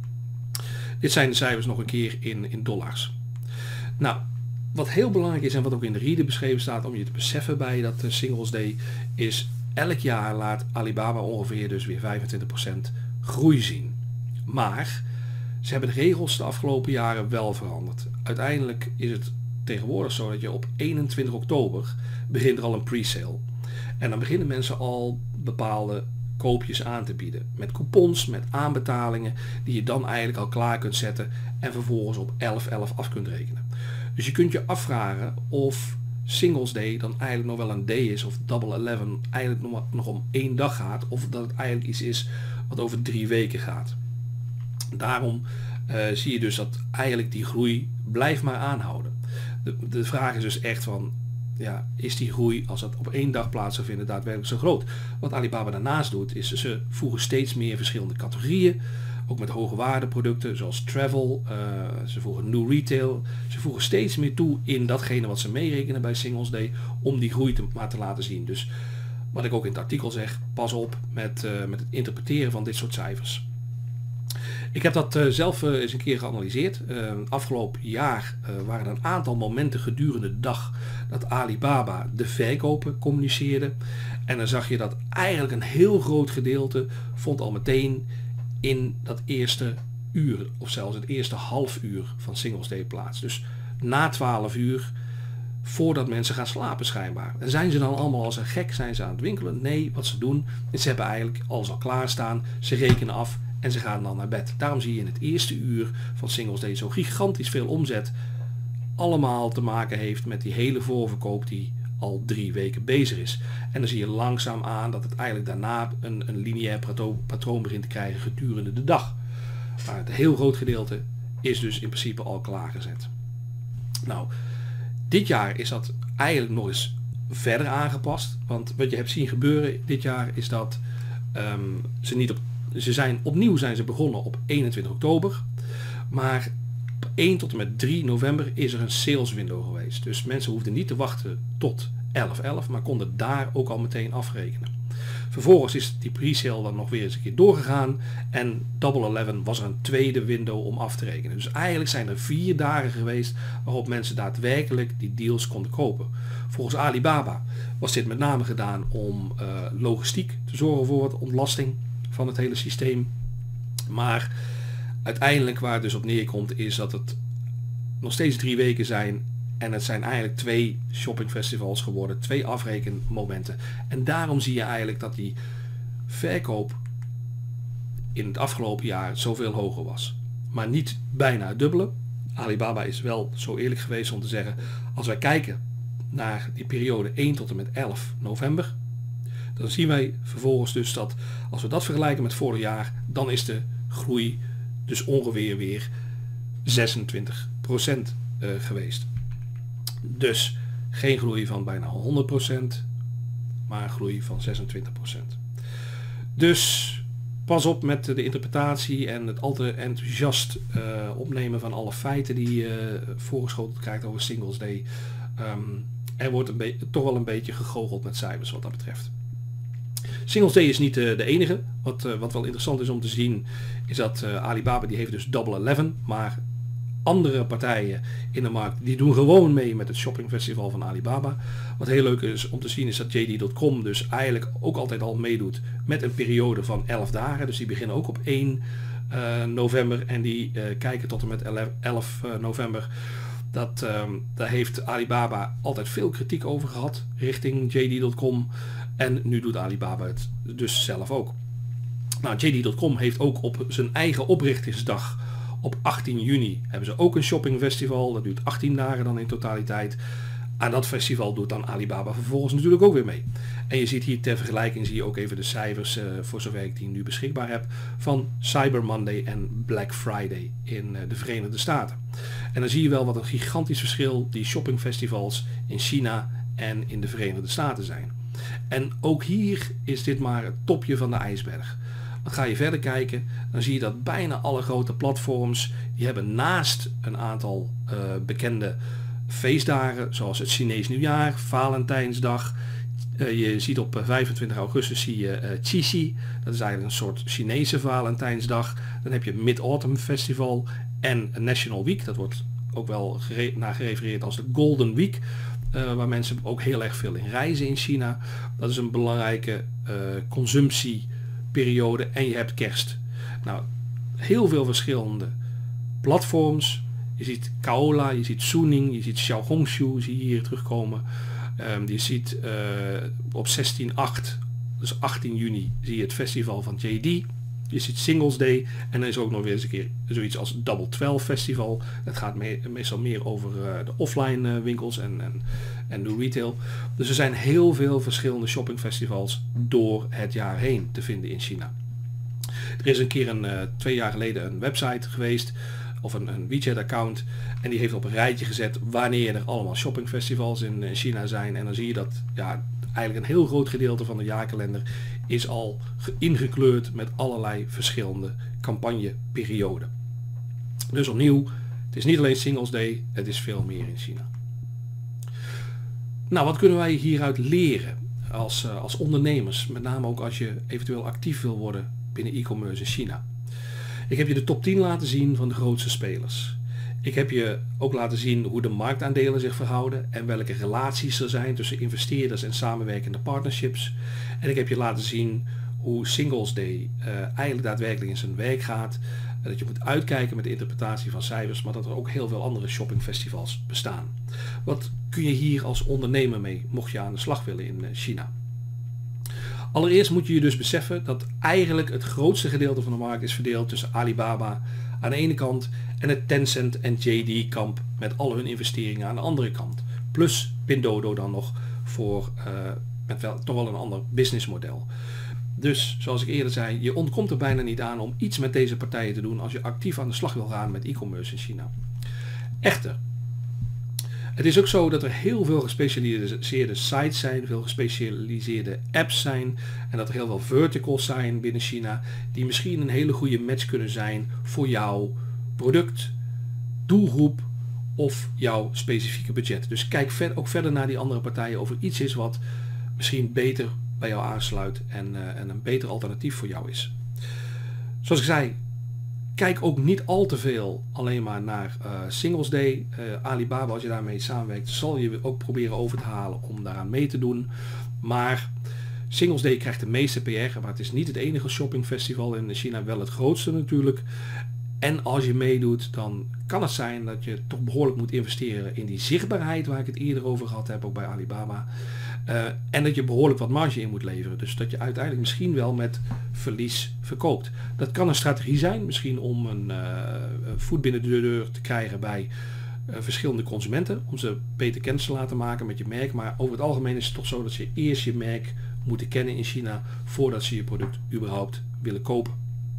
[SPEAKER 1] Dit zijn de cijfers nog een keer in, in dollars. Nou, wat heel belangrijk is en wat ook in de reader beschreven staat om je te beseffen bij dat uh, Singles Day, is elk jaar laat Alibaba ongeveer dus weer vijfentwintig procent groei zien. Maar ze hebben de regels de afgelopen jaren wel veranderd. Uiteindelijk is het tegenwoordig zo dat je op eenentwintig oktober begint er al een pre-sale. En dan beginnen mensen al bepaalde koopjes aan te bieden. Met coupons, met aanbetalingen die je dan eigenlijk al klaar kunt zetten en vervolgens op elf elf af kunt rekenen. Dus je kunt je afvragen of Singles Day dan eigenlijk nog wel een day is of double eleven eigenlijk nog, nog om één dag gaat, of dat het eigenlijk iets is wat over drie weken gaat. Daarom uh, zie je dus dat eigenlijk die groei blijft maar aanhouden. De, de vraag is dus echt van, ja, is die groei als dat op één dag plaats zou vinden daadwerkelijk zo groot? Wat Alibaba daarnaast doet is ze voegen steeds meer verschillende categorieën, ook met hoge waarde producten zoals travel, uh, ze voegen new retail, ze voegen steeds meer toe in datgene wat ze meerekenen bij Singles Day om die groei te, maar te laten zien. Dus wat ik ook in het artikel zeg, pas op met, uh, met het interpreteren van dit soort cijfers. Ik heb dat uh, zelf uh, eens een keer geanalyseerd. Uh, afgelopen jaar uh, waren er een aantal momenten gedurende de dag dat Alibaba de verkopen communiceerde. En dan zag je dat eigenlijk een heel groot gedeelte vond al meteen in dat eerste uur of zelfs het eerste half uur van Singles Day plaats. Dus na twaalf uur, voordat mensen gaan slapen schijnbaar. En zijn ze dan allemaal als een gek, zijn ze aan het winkelen? Nee, wat ze doen is ze hebben eigenlijk alles al klaarstaan, ze rekenen af en ze gaan dan naar bed. Daarom zie je in het eerste uur van Singles Day zo gigantisch veel omzet. Allemaal te maken heeft met die hele voorverkoop die al drie weken bezig is. En dan zie je langzaam aan dat het eigenlijk daarna een, een lineair patroon begint te krijgen gedurende de dag. Maar het heel groot gedeelte is dus in principe al klaargezet. Nou, dit jaar is dat eigenlijk nog eens verder aangepast. Want wat je hebt zien gebeuren dit jaar is dat um, ze niet op, ze zijn opnieuw zijn ze begonnen op eenentwintig oktober. Maar op één tot en met drie november is er een sales window geweest. Dus mensen hoefden niet te wachten tot elf elf, maar konden daar ook al meteen afrekenen. Vervolgens is die pre-sale dan nog weer eens een keer doorgegaan en Double elf was er een tweede window om af te rekenen. Dus eigenlijk zijn er vier dagen geweest waarop mensen daadwerkelijk die deals konden kopen. Volgens Alibaba was dit met name gedaan om uh, logistiek te zorgen voor wat ontlasting van het hele systeem. Maar uiteindelijk waar het dus op neerkomt is dat het nog steeds drie weken zijn en het zijn eigenlijk twee shoppingfestivals geworden, twee afrekenmomenten. En daarom zie je eigenlijk dat die verkoop in het afgelopen jaar zoveel hoger was. Maar niet bijna het dubbele. Alibaba is wel zo eerlijk geweest om te zeggen, als wij kijken naar die periode één tot en met elf november, dan zien wij vervolgens dus dat als we dat vergelijken met vorig jaar, dan is de groei dus ongeveer weer zesentwintig procent uh, geweest. Dus geen groei van bijna honderd procent, maar een groei van zesentwintig procent. Dus pas op met de interpretatie en het al te enthousiast uh, opnemen van alle feiten die je uh, voorgeschoteld krijgt over Singles Day. Um, er wordt een toch wel een beetje gegoocheld met cijfers wat dat betreft. Singles Day is niet uh, de enige. Wat, uh, wat wel interessant is om te zien is dat uh, Alibaba die heeft dus Double elf, maar andere partijen in de markt die doen gewoon mee met het shoppingfestival van Alibaba. Wat heel leuk is om te zien is dat J D punt com dus eigenlijk ook altijd al meedoet met een periode van elf dagen. Dus die beginnen ook op één uh, november en die uh, kijken tot en met elf november. Dat, um, daar heeft Alibaba altijd veel kritiek over gehad richting J D punt com en nu doet Alibaba het dus zelf ook. Nou, J D punt com heeft ook op zijn eigen oprichtingsdag op achttien juni hebben ze ook een shoppingfestival. Dat duurt achttien dagen dan in totaliteit. Aan dat festival doet dan Alibaba vervolgens natuurlijk ook weer mee. En je ziet hier ter vergelijking zie je ook even de cijfers, uh, voor zover ik die nu beschikbaar heb, van Cyber Monday en Black Friday in uh, de Verenigde Staten. En dan zie je wel wat een gigantisch verschil die shoppingfestivals in China en in de Verenigde Staten zijn. En ook hier is dit maar het topje van de ijsberg. Dan ga je verder kijken, dan zie je dat bijna alle grote platforms, die hebben naast een aantal uh, bekende feestdagen, zoals het Chinees Nieuwjaar, Valentijnsdag. Uh, je ziet op vijfentwintig augustus zie je uh, Qixi, dat is eigenlijk een soort Chinese Valentijnsdag. Dan heb je Mid-Autumn Festival en National Week, dat wordt ook wel naar gerefereerd als de Golden Week. Uh, waar mensen ook heel erg veel in reizen in China. Dat is een belangrijke uh, consumptieperiode. En je hebt kerst. Nou, heel veel verschillende platforms. Je ziet Kaola, je ziet Suning, je ziet Xiaohongshu, zie je hier terugkomen. Um, je ziet uh, op zestien acht, dus achttien juni, zie je het festival van J D. Je ziet Singles Day en er is ook nog weer eens een keer zoiets als Double twaalf Festival. Dat gaat me meestal meer over uh, de offline uh, winkels en, en, en de retail. Dus er zijn heel veel verschillende shoppingfestivals door het jaar heen te vinden in China. Er is een keer een, uh, twee jaar geleden een website geweest, of een, een WeChat account, en die heeft op een rijtje gezet wanneer er allemaal shoppingfestivals in, in China zijn. En dan zie je dat ja, eigenlijk een heel groot gedeelte van de jaarkalender is al ingekleurd met allerlei verschillende campagneperioden. Dus opnieuw, het is niet alleen Singles Day, het is veel meer in China. Nou, wat kunnen wij hieruit leren als, uh, als ondernemers, met name ook als je eventueel actief wil worden binnen e-commerce in China? Ik heb je de top tien laten zien van de grootste spelers. Ik heb je ook laten zien hoe de marktaandelen zich verhouden en welke relaties er zijn tussen investeerders en samenwerkende partnerships. En ik heb je laten zien hoe Singles Day uh, eigenlijk daadwerkelijk in zijn werk gaat. dat je moet uitkijken met de interpretatie van cijfers, maar dat er ook heel veel andere shoppingfestivals bestaan. Wat kun je hier als ondernemer mee, mocht je aan de slag willen in China? Allereerst moet je je dus beseffen dat eigenlijk het grootste gedeelte van de markt is verdeeld tussen Alibaba aan de ene kant en het Tencent en J D kamp met al hun investeringen aan de andere kant. Plus Pinduoduo dan nog voor uh, met wel, toch wel een ander businessmodel. Dus zoals ik eerder zei, je ontkomt er bijna niet aan om iets met deze partijen te doen als je actief aan de slag wil gaan met e-commerce in China. Echter, het is ook zo dat er heel veel gespecialiseerde sites zijn, veel gespecialiseerde apps zijn en dat er heel veel verticals zijn binnen China die misschien een hele goede match kunnen zijn voor jouw product, doelgroep of jouw specifieke budget. Dus kijk ver, ook verder naar die andere partijen of er iets is wat misschien beter bij jou aansluit en, uh, en een beter alternatief voor jou is. Zoals ik zei, kijk ook niet al te veel alleen maar naar uh, Singles Day. Uh, Alibaba, als je daarmee samenwerkt, zal je ook proberen over te halen om daaraan mee te doen. Maar Singles Day krijgt de meeste P R, maar het is niet het enige shoppingfestival in China, wel het grootste natuurlijk. En als je meedoet, dan kan het zijn dat je toch behoorlijk moet investeren in die zichtbaarheid waar ik het eerder over gehad heb, ook bij Alibaba. Uh, en dat je behoorlijk wat marge in moet leveren. Dus dat je uiteindelijk misschien wel met verlies verkoopt. Dat kan een strategie zijn, misschien om een uh, voet binnen de deur te krijgen bij uh, verschillende consumenten. Om ze beter kennis te laten maken met je merk. Maar over het algemeen is het toch zo dat ze eerst je merk moeten kennen in China voordat ze je product überhaupt willen kopen.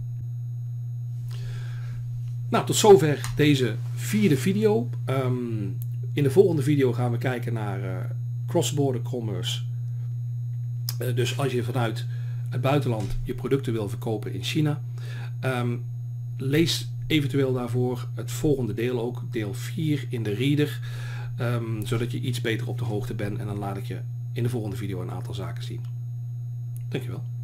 [SPEAKER 1] Nou, tot zover deze vierde video. Um, in de volgende video gaan we kijken naar uh, cross-border commerce. Uh, dus als je vanuit het buitenland je producten wil verkopen in China, um, lees eventueel daarvoor het volgende deel ook, deel vier in de reader, um, zodat je iets beter op de hoogte bent en dan laat ik je in de volgende video een aantal zaken zien. Dankjewel.